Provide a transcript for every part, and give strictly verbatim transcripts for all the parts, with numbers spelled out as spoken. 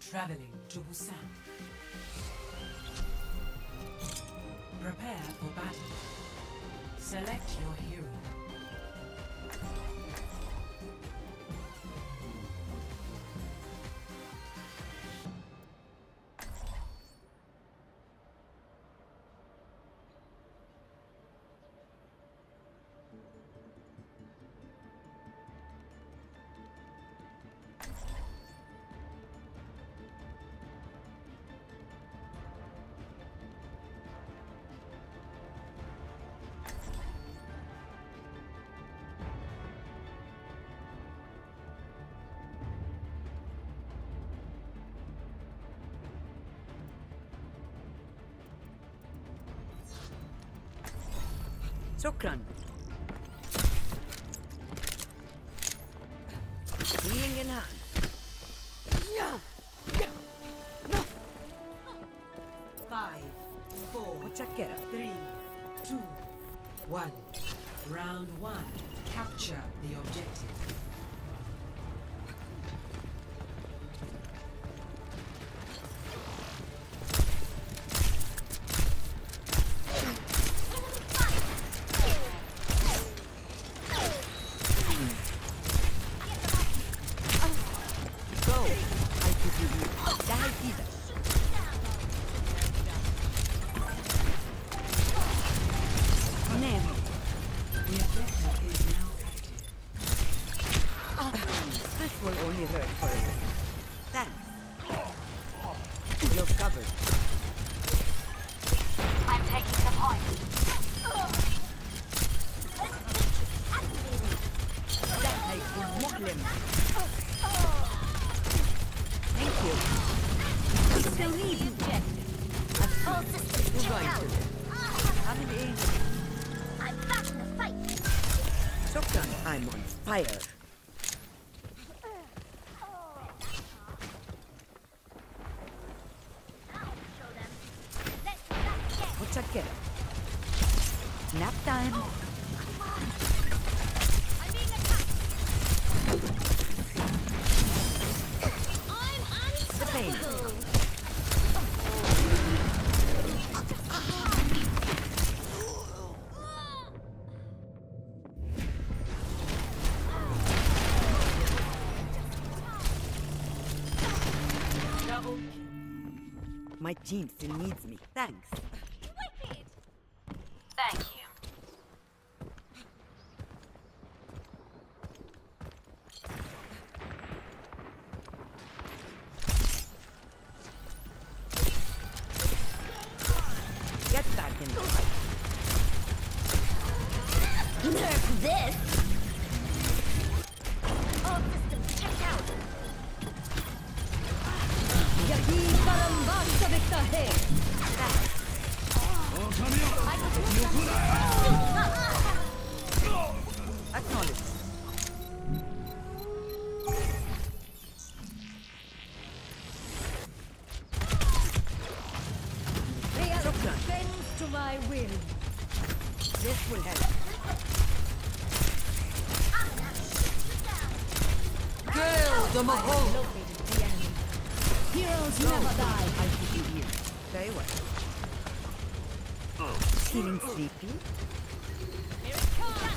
traveling to Busan. Prepare for battle. Select your hero. شكرا. Being in hand. Five, four, متشكرة. three, two, one. Round one. Capture the objective. I'm on fire. متشكرة. Nap time. I'm being attacked. I'm unstoppable. My team still needs me. Thanks. Wicked. Thank you. Get back in the fight. Nerf this. All systems checked out. Acknowledge. They are bend to my will. This will help. Kill the Mahal! Heroes never die. I'll keep you here. Very well. Feeling sleepy? Here it comes.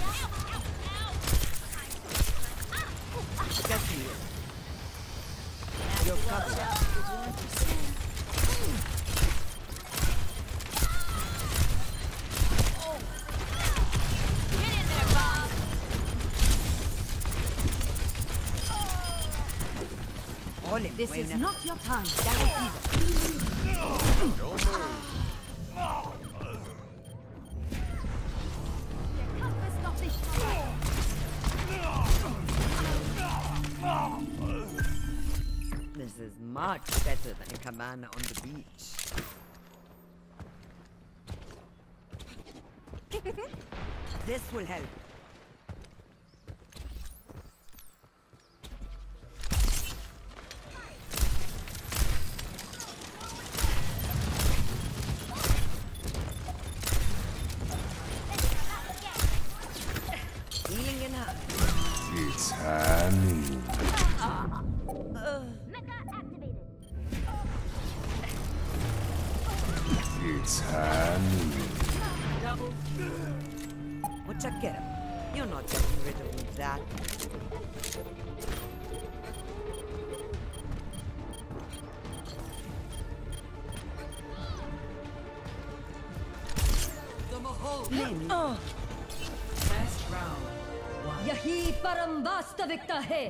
Get here. You're covered. Get in there, Bob. All in. This is not your time. This is much better than a cabana on the beach. This will help. Healing in hand. It's honey. Mecha activated. It's hand. What's a get him? You're not getting rid of me that. The Mahol. Oh. Last round. One. यही परम वास्तविकता है.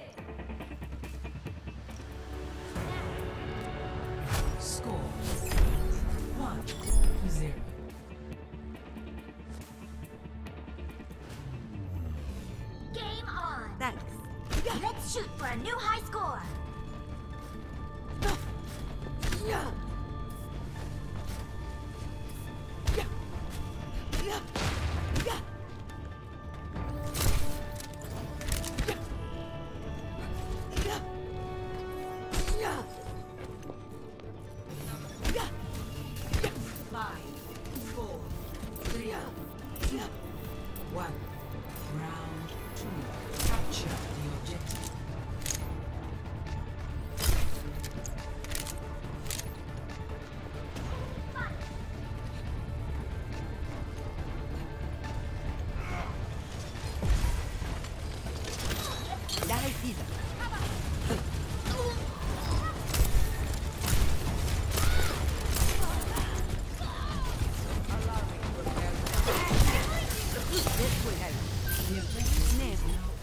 Score. One. Zero. Game on! Thanks. Let's shoot for a new high score! Five, four, three, two, one. Round two. Capture the objective. La recida. This will help. The objective Name.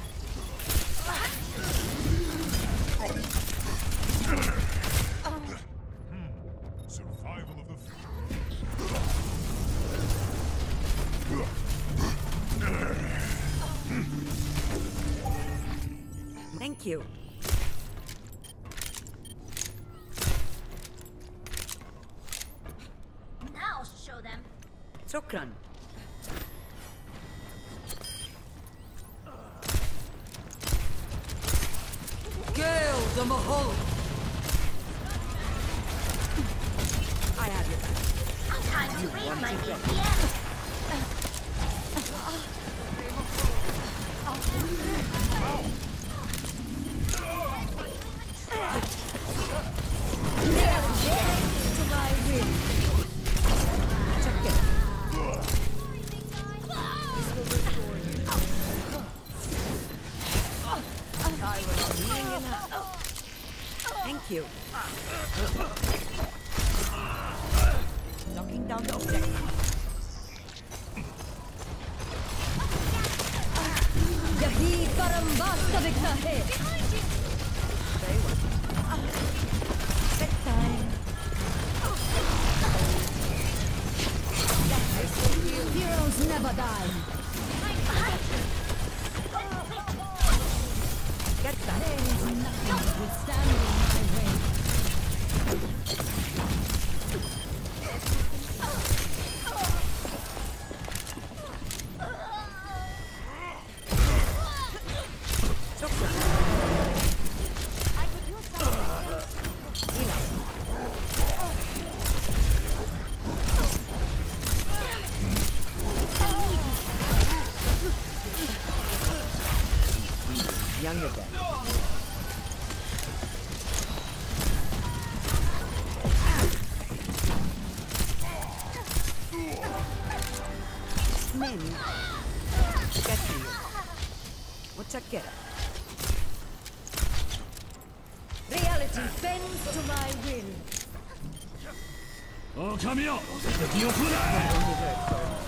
Survival of the fittest. Thank you. Now I'll show them. Shukran. Gale the Mahol. I have your back. Time to raise my B P M. To my will. Check it. I was healing enough. Thank you. Knocking down the objective. यही परम वास्तविकता है. Very well. Set time. Heroes never die. Get back. There is nothing withstanding my way. Young again. Name. Get to you. What's a get? Reality bends to my will. 狼よ、敵を食うな。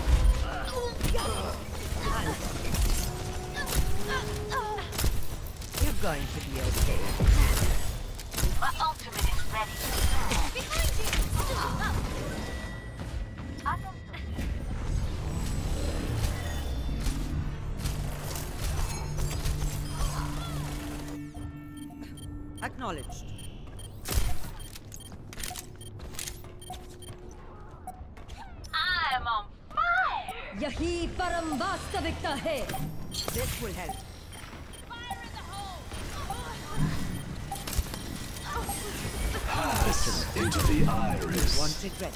You're going to be okay. My ultimate is ready. Behind you! Acknowledged. I'm on fire! यही परम वास्तविकता है. This will help. Pass into the iris. Wanted ready.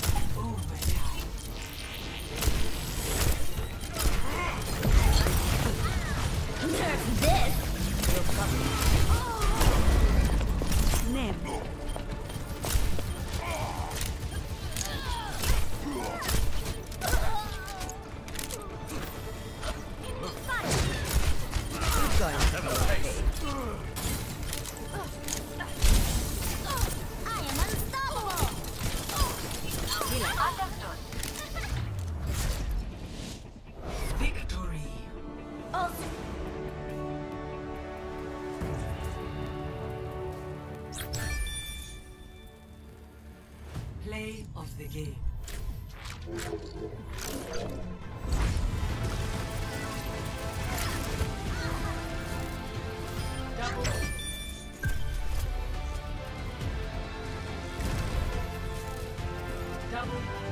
Nerf this! You're coming. Name. Play of the game. Double. Double.